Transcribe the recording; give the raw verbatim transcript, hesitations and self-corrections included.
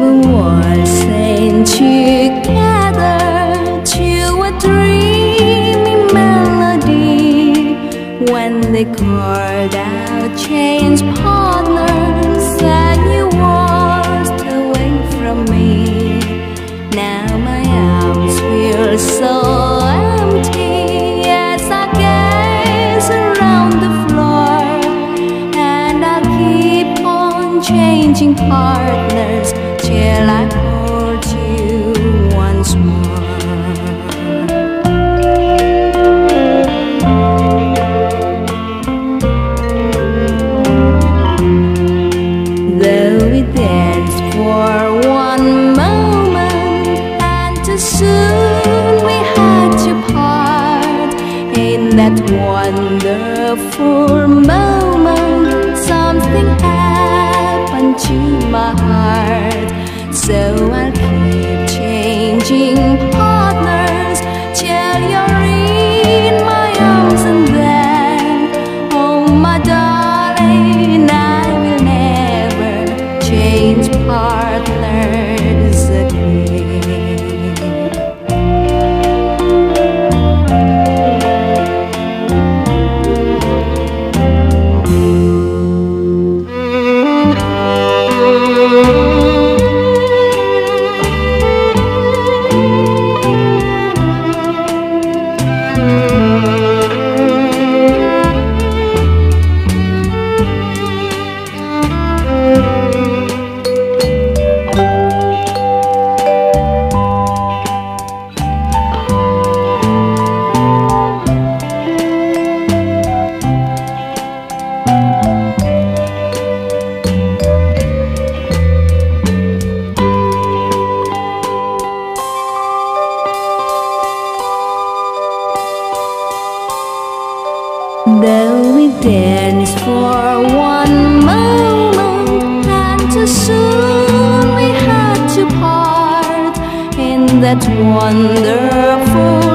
were waltzing together to a dreamy melody when they called out change partners and you waltzed away from me. Now my arms feel so empty as I gaze around the floor, and I keep on changing partners till I hold you once more. Though we danced for one moment and too soon we had to part, in that wonderful moment something happened to my heart. So I'll keep changing partners till you're in my arms, and then, oh my darling, I will never change partners again. Though we danced for one moment and too soon we had to part, in that wonderful